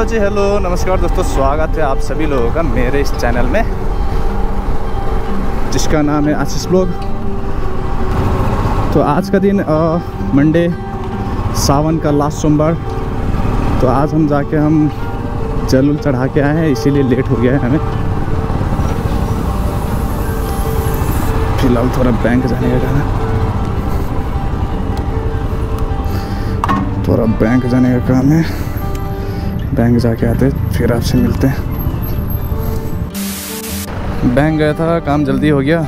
Hello जी, hello नमस्कार दोस्तों, स्वागत है आप सभी लोगों का मेरे इस चैनल में जिसका नाम है आशीष ब्लॉग। तो आज का दिन मंडे, सावन का लास्ट सोमवार। तो आज हम जाके जल चढ़ा के आए हैं, इसीलिए लेट हो गया है हमें। फिलहाल थोड़ा बैंक जाने का है, थोड़ा बैंक जाने का काम है। बैंक जाके आते फिर आपसे मिलते हैं। बैंक गया था, काम जल्दी हो गया।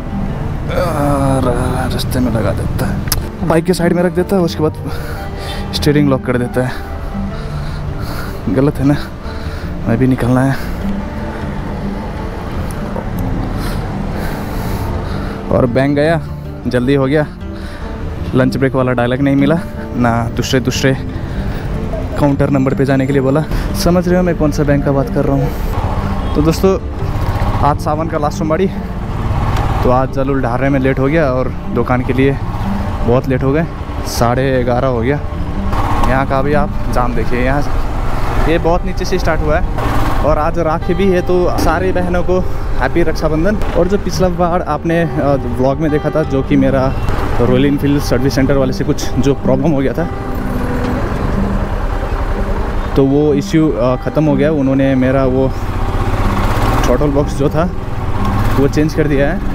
रास्ते में लगा देता है, बाइक के साइड में रख देता है, उसके बाद स्टीयरिंग लॉक कर देता है। गलत है ना, मैं भी निकलना है। और बैंक गया, जल्दी हो गया। लंच ब्रेक वाला डायलॉग नहीं मिला ना, दूसरे काउंटर नंबर पे जाने के लिए बोला। समझ रहे हो मैं कौन सा बैंक का बात कर रहा हूँ। तो दोस्तों, आज सावन का लास्ट सोमवारी, तो आज जल उल ढारने में लेट हो गया और दुकान के लिए बहुत लेट हो गए। 11:30 हो गया। यहाँ का भी आप जाम देखिए, यहाँ ये बहुत नीचे से स्टार्ट हुआ है। और आज राखी भी है, तो सारी बहनों को हैप्पी रक्षाबंधन। और जो पिछला बार आपने व्लॉग में देखा था, जो कि मेरा रॉयल इनफील्ड सर्विस सेंटर वाले से कुछ जो प्रॉब्लम हो गया था, तो वो इश्यू ख़त्म हो गया। उन्होंने मेरा वो थ्रॉटल बॉक्स जो था वो चेंज कर दिया है।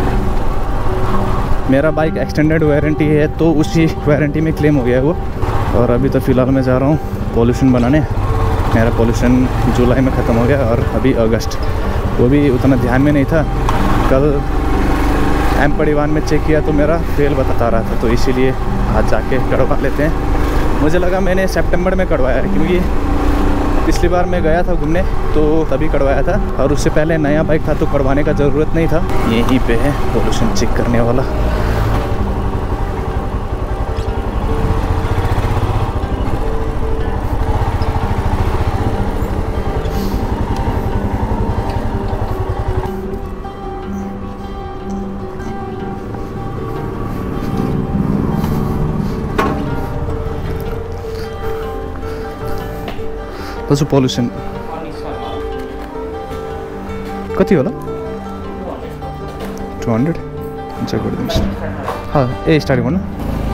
मेरा बाइक एक्सटेंडेड वारंटी है, तो उसी वारंटी में क्लेम हो गया है वो। और अभी तो फ़िलहाल मैं जा रहा हूँ पॉल्यूशन बनाने। मेरा पॉल्यूशन जुलाई में ख़त्म हो गया और अभी अगस्त, वो भी उतना ध्यान में नहीं था। कल M-परिवान में चेक किया तो मेरा फेल बताता रहा था, तो इसीलिए आज जाके कटवा लेते हैं। मुझे लगा मैंने सितंबर में कटवाया है, क्योंकि पिछली बार मैं गया था घूमने तो तभी कटवाया था। और उससे पहले नया बाइक था, तो कटवाने का ज़रूरत नहीं था। यहीं पे है पॉल्यूशन चेक करने वाला। कसो पॉल्यूशन कति होला 200 चेक गरिदिनुहोस्। हाँ, ए स्टार्ट गर्नु।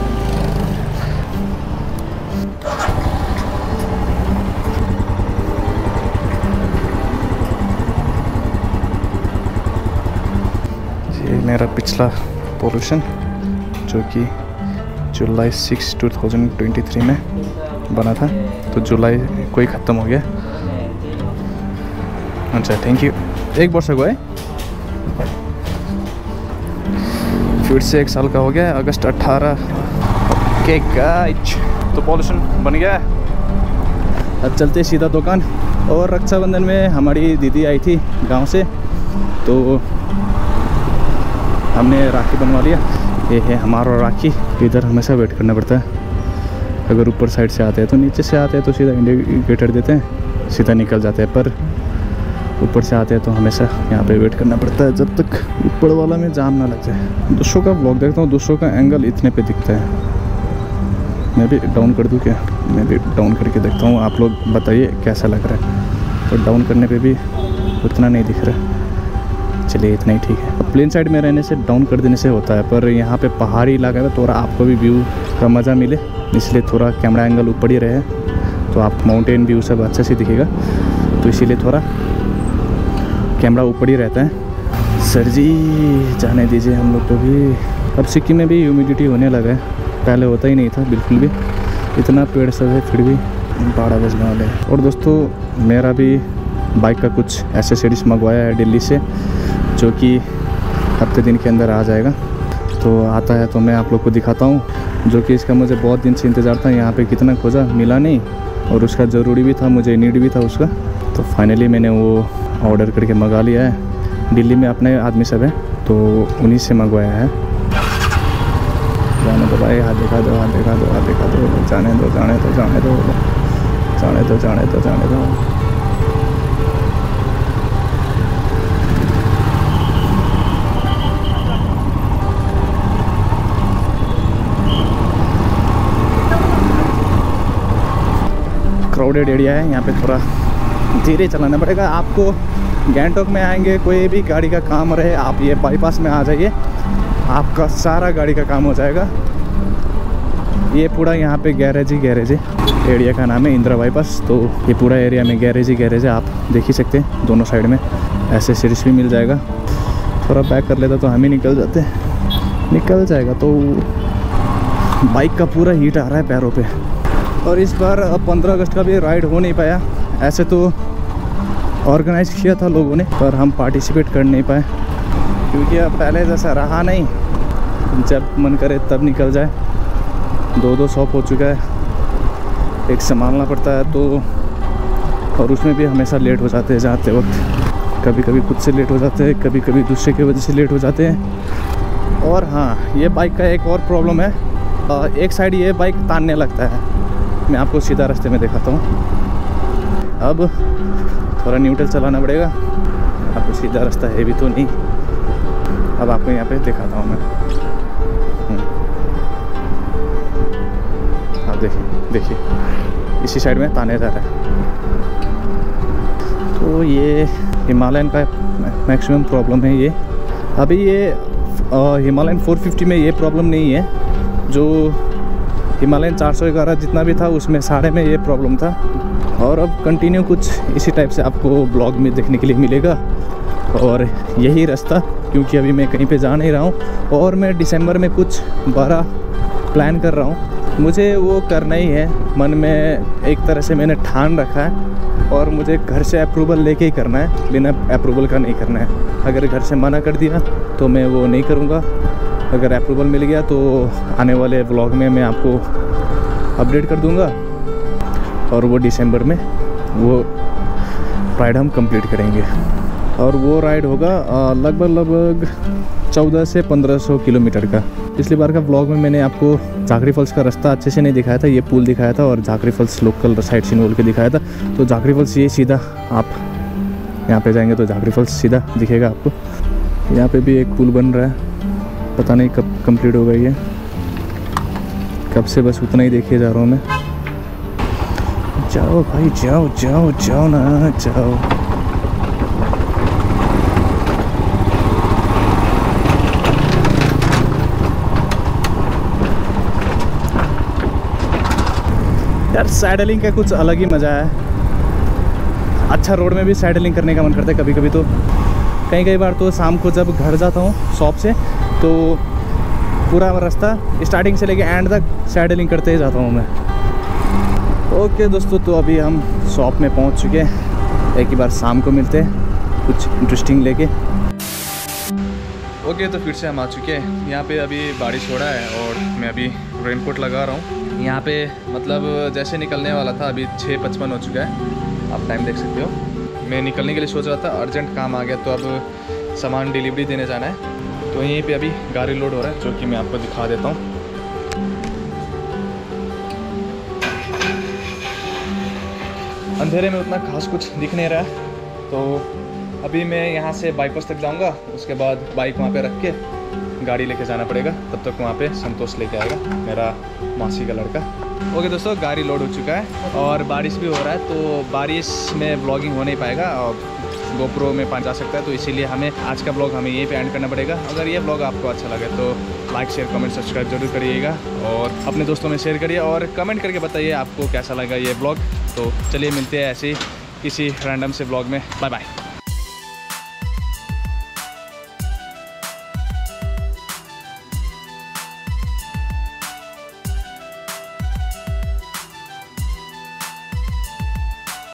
ये मेरा पिछला पॉल्यूशन, जो कि जुलाई 6, 2023 में बना था, तो जुलाई कोई ख़त्म हो गया। अच्छा, थैंक यू। 1 वर्ष को है, फिर से 1 साल का हो गया, अगस्त 18 के गाइज। तो पॉल्यूशन बन गया है। अब चलते सीधा दुकान। और रक्षाबंधन में हमारी दीदी आई थी गांव से, तो हमने राखी बनवा लिया। ये है हमारा राखी। इधर हमेशा वेट करना पड़ता है। अगर ऊपर साइड से आते हैं तो नीचे से आते हैं तो सीधा इंडिकेटर देते हैं, सीधा निकल जाते हैं। पर ऊपर से आते हैं तो हमेशा यहाँ पे वेट करना पड़ता है, जब तक ऊपर वाला में जाम ना लग जाए। दूसरों का व्लॉग देखता हूँ, दूसरों का एंगल इतने पे दिखता है। मैं भी डाउन कर दूँ क्या? मैं भी डाउन करके देखता हूँ, आप लोग बताइए कैसा लग रहा है। तो डाउन करने पर भी उतना नहीं दिख रहा। चलिए, इतना ही ठीक है। प्लेन साइड में रहने से डाउन कर देने से होता है, पर यहाँ पे पहाड़ी इलाका में थोड़ा आपको भी व्यू का मज़ा मिले, इसलिए थोड़ा कैमरा एंगल ऊपर ही रहे, तो आप माउंटेन व्यू सब अच्छे से दिखेगा। तो इसीलिए थोड़ा कैमरा ऊपर ही रहता है। सर जी, जाने दीजिए हम लोग को भी। अब सिक्किम में भी ह्यूमिडिटी होने लगा है, पहले होता ही नहीं था बिल्कुल भी। इतना पेड़ सब है, फिर भी 12 बजने वाले हैं। और दोस्तों, मेरा भी बाइक का कुछ एसेसरीज मंगवाया है दिल्ली से, जो कि हफ्ते दिन के अंदर आ जाएगा। तो आता है तो मैं आप लोग को दिखाता हूँ, जो कि इसका मुझे बहुत दिन से इंतज़ार था। यहाँ पे कितना खोजा, मिला नहीं, और उसका ज़रूरी भी था, मुझे नीड भी था उसका। तो फाइनली मैंने वो ऑर्डर करके मंगा लिया है। दिल्ली में अपने आदमी सब है, तो उन्हीं से मंगवाया है। जाने दो भाई, हाथ दिखा दो, हाथ दिखा दो, हाथ दिखा दो। जाने दो, जाने दो, जाने दो, जाने दो, जाने दो, जाने दो। क्राउडेड एरिया है, यहाँ पे थोड़ा धीरे चलाना पड़ेगा आपको। गैंगटॉक में आएंगे, कोई भी गाड़ी का काम रहे, आप ये बाईपास में आ जाइए, आपका सारा गाड़ी का काम हो जाएगा। ये पूरा यहाँ पे गैरेज ही गैरेज है। एरिया का नाम है इंदिरा बाईपास। तो ये पूरा एरिया में गैरेज ही गैरेज है, आप देख ही सकते हैं दोनों साइड में। ऐसे सीरीज भी मिल जाएगा। थोड़ा बैक कर लेता तो हम ही निकल जाते, निकल जाएगा। तो बाइक का पूरा हीट आ रहा है पैरों पे। और इस बार 15 अगस्त का भी राइड हो नहीं पाया। ऐसे तो ऑर्गेनाइज किया था लोगों ने, पर हम पार्टिसिपेट कर नहीं पाए क्योंकि अब पहले जैसा रहा नहीं। जब मन करे तब निकल जाए। 2-2 शॉप हो चुका है, एक संभालना पड़ता है तो, और उसमें भी हमेशा लेट हो जाते हैं जाते वक्त। कभी कभी खुद से लेट हो जाते हैं, कभी कभी दूसरे की वजह से लेट हो जाते हैं। और हाँ, ये बाइक का एक और प्रॉब्लम है, एक साइड ये बाइक तानने लगता है। मैं आपको सीधा रास्ते में दिखाता हूँ। अब थोड़ा न्यूट्रल चलाना पड़ेगा, आपको सीधा रास्ता है भी तो नहीं। अब आपको यहाँ पे दिखाता हूँ मैं। आप देखिए इसी साइड में ताने जा रहा है। तो ये हिमालयन का मैक्सिमम प्रॉब्लम है ये। अभी ये हिमालयन 450 में ये प्रॉब्लम नहीं है। जो हिमालयन 411 जितना भी था उसमें सारे में ये प्रॉब्लम था। और अब कंटिन्यू कुछ इसी टाइप से आपको ब्लॉग में देखने के लिए मिलेगा। और यही रास्ता, क्योंकि अभी मैं कहीं पे जा नहीं रहा हूँ और मैं दिसंबर में कुछ बड़ा प्लान कर रहा हूँ। मुझे वो करना ही है, मन में एक तरह से मैंने ठान रखा है। और मुझे घर से अप्रूवल लेके ही करना है, बिना अप्रूवल का नहीं करना है। अगर घर से मना कर दिया तो मैं वो नहीं करूँगा। अगर अप्रूवल मिल गया तो आने वाले व्लॉग में मैं आपको अपडेट कर दूँगा। और वो दिसंबर में वो राइड हम कंप्लीट करेंगे। और वो राइड होगा लगभग 1400 से 1500 किलोमीटर का। पिछली बार का व्लॉग में मैंने आपको झाकड़ी फॉल्स का रास्ता अच्छे से नहीं दिखाया था, ये पुल दिखाया था और Jhakri falls local side scene बोल के दिखाया था। तो झाकड़ी फॉल्स ये सीधा आप यहाँ पे जाएंगे तो झाकड़ी फॉल्स सीधा दिखेगा आपको। यहाँ पे भी एक पुल बन रहा है, पता नहीं कब कंप्लीट होगा ये, कब से बस उतना ही देखे जा रहा हूँ मैं। जाओ भाई जाओ जाओ जाओ ना जाओ। यार सैडलिंग का कुछ अलग ही मज़ा है। अच्छा रोड में भी सैडलिंग करने का मन करता है कभी कभी। तो कई बार तो शाम को जब घर जाता हूँ शॉप से तो पूरा रास्ता स्टार्टिंग से लेके एंड तक सैडलिंग करते ही जाता हूँ मैं। ओके दोस्तों, तो अभी हम शॉप में पहुँच चुके हैं। एक ही बार शाम को मिलते हैं कुछ इंटरेस्टिंग लेके। ओके, तो फिर से हम आ चुके हैं। यहाँ पे अभी बारिश हो रहा है और मैं अभी रेनकोट लगा रहा हूँ। यहाँ पे मतलब जैसे निकलने वाला था, अभी 6:55 हो चुका है, आप टाइम देख सकते हो। मैं निकलने के लिए सोच रहा था, अर्जेंट काम आ गया तो अब सामान डिलीवरी देने जाना है। तो यहीं पे अभी गाड़ी लोड हो रहा है, जो कि मैं आपको दिखा देता हूँ। अंधेरे में उतना खास कुछ दिख नहीं रहा है। तो अभी मैं यहाँ से बाईपास तक जाऊँगा, उसके बाद बाइक वहाँ पे रख के गाड़ी लेके जाना पड़ेगा। तब तक वहाँ पे संतोष लेके आएगा, मेरा मासी का लड़का। ओके दोस्तों, गाड़ी लोड हो चुका है और बारिश भी हो रहा है। तो बारिश में ब्लॉगिंग हो नहीं पाएगा और गोप्रो में पानी जा सकता है। तो इसीलिए हमें आज का ब्लॉग यहीं पे एंड करना पड़ेगा। अगर ये ब्लॉग आपको अच्छा लगे तो लाइक शेयर कमेंट सब्सक्राइब जरूर करिएगा और अपने दोस्तों में शेयर करिए और कमेंट करके बताइए आपको कैसा लगा ये ब्लॉग। तो चलिए मिलते हैं ऐसे ही किसी रैंडम से ब्लॉग में। Bye bye.